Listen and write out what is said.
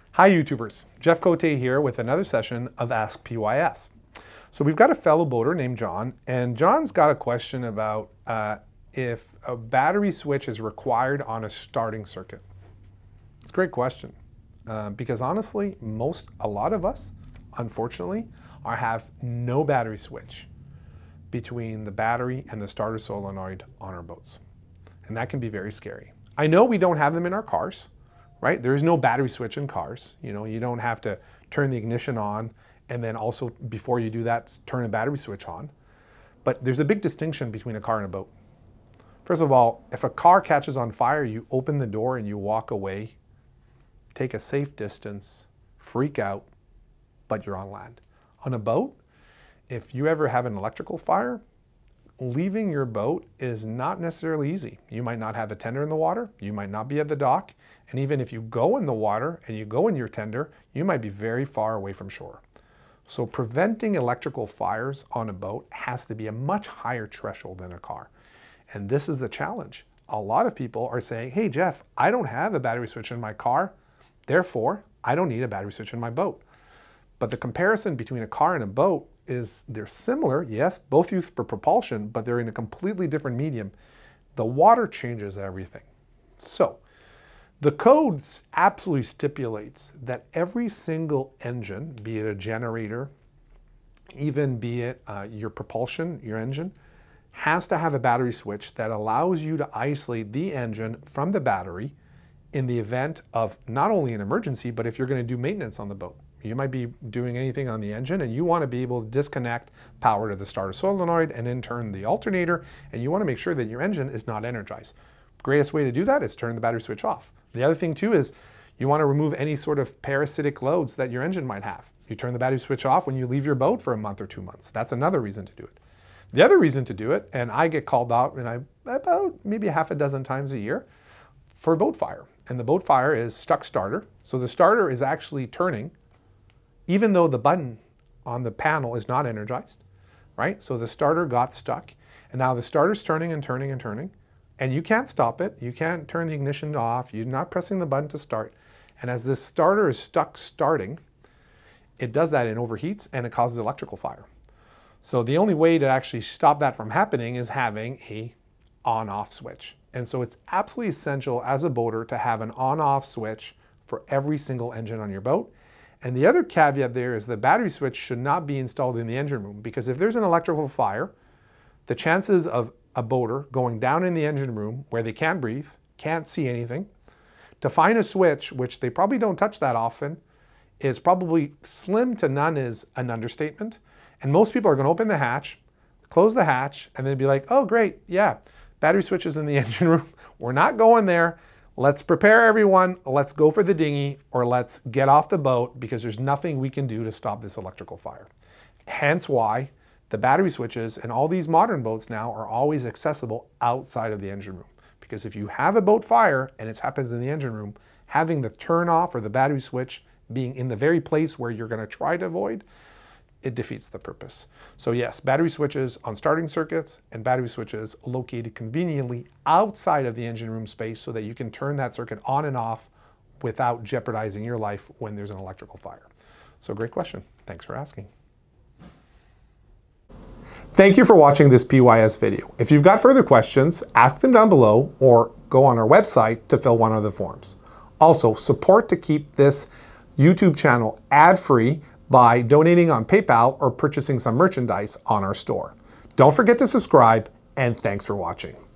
Hi YouTubers, Jeff Cote here with another session of Ask PYS. So we've got a fellow boater named John, and John's got a question about if a battery switch is required on a starting circuit. It's a great question because honestly, a lot of us, unfortunately, have no battery switch between the battery and the starter solenoid on our boats. And that can be very scary. I know we don't have them in our cars, right? There is no battery switch in cars. You know, you don't have to turn the ignition on and then also, before you do that, turn a battery switch on. But there's a big distinction between a car and a boat. First of all, if a car catches on fire, you open the door and you walk away, take a safe distance, freak out, but you're on land. On a boat, if you ever have an electrical fire, leaving your boat is not necessarily easy. You might not have a tender in the water, you might not be at the dock, and even if you go in the water and you go in your tender, you might be very far away from shore. So preventing electrical fires on a boat has to be a much higher threshold than a car. And this is the challenge. A lot of people are saying, hey Jeff, I don't have a battery switch in my car, therefore I don't need a battery switch in my boat. But the comparison between a car and a boat is they're similar, yes, both used for propulsion, but they're in a completely different medium. The water changes everything. So the code absolutely stipulates that every single engine, be it a generator, even be it your propulsion, your engine, has to have a battery switch that allows you to isolate the engine from the battery in the event of not only an emergency, but if you're going to do maintenance on the boat. You might be doing anything on the engine and you want to be able to disconnect power to the starter solenoid and then turn the alternator, and you want to make sure that your engine is not energized. Greatest way to do that is turn the battery switch off. The other thing too is you want to remove any sort of parasitic loads that your engine might have. You turn the battery switch off when you leave your boat for a month or 2 months. That's another reason to do it. The other reason to do it, and I get called out about maybe half a dozen times a year, for a boat fire. And the boat fire is stuck starter. So the starter is actually turning even though the button on the panel is not energized, right? So the starter got stuck, and now the starter's turning and turning and turning, and you can't stop it. You can't turn the ignition off. You're not pressing the button to start. And as this starter is stuck starting, it does that and overheats, and it causes electrical fire. So the only way to actually stop that from happening is having a on-off switch. And so it's absolutely essential as a boater to have an on-off switch for every single engine on your boat. And the other caveat there is the battery switch should not be installed in the engine room, because if there's an electrical fire, the chances of a boater going down in the engine room where they can't breathe, can't see anything, to find a switch, which they probably don't touch that often, is probably slim to none is an understatement. And most people are going to open the hatch, close the hatch, and then be like, oh great, yeah, battery switch is in the engine room. We're not going there. Let's prepare everyone, let's go for the dinghy, or let's get off the boat because there's nothing we can do to stop this electrical fire. Hence why the battery switches in all these modern boats now are always accessible outside of the engine room. Because if you have a boat fire and it happens in the engine room, having the turn off or the battery switch being in the very place where you're going to try to avoid, it defeats the purpose. So yes, battery switches on starting circuits and battery switches located conveniently outside of the engine room space so that you can turn that circuit on and off without jeopardizing your life when there's an electrical fire. So great question. Thanks for asking. Thank you for watching this PYS video. If you've got further questions, ask them down below or go on our website to fill one of the forms. Also, support to keep this YouTube channel ad-free by donating on PayPal or purchasing some merchandise on our store. Don't forget to subscribe, and thanks for watching.